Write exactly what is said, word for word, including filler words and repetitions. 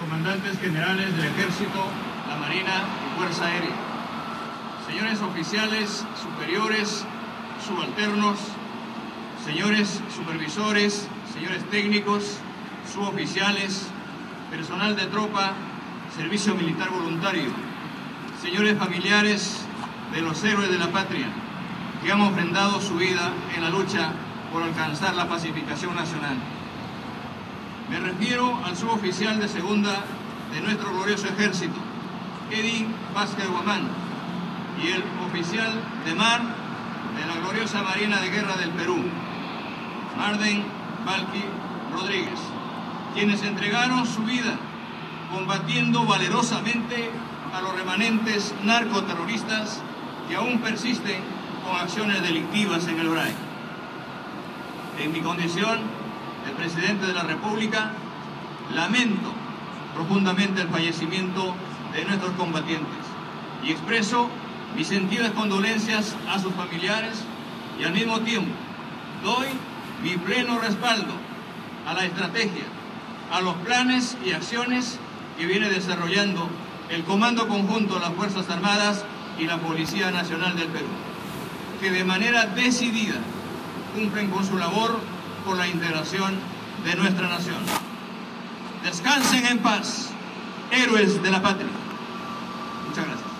comandantes generales del Ejército, la Marina y Fuerza Aérea, señores oficiales superiores, subalternos, señores supervisores, señores técnicos, suboficiales, personal de tropa, servicio militar voluntario, señores familiares de los héroes de la patria que han ofrendado su vida en la lucha por alcanzar la pacificación nacional. Me refiero al suboficial de segunda de nuestro glorioso ejército, Eddie Vázquez Guamán, y el oficial de mar de la gloriosa Marina de Guerra del Perú, Marden Valky Rodríguez, quienes entregaron su vida combatiendo valerosamente a los remanentes narcoterroristas que aún persisten con acciones delictivas en el Brae. En mi condición de presidente de la República, lamento profundamente el fallecimiento de nuestros combatientes y expreso mis sentidas condolencias a sus familiares y al mismo tiempo doy mi pleno respaldo a la estrategia, a los planes y acciones que viene desarrollando el Comando Conjunto de las Fuerzas Armadas y la Policía Nacional del Perú, que de manera decidida cumplen con su labor por la integración de nuestra nación. Descansen en paz, héroes de la patria. Muchas gracias.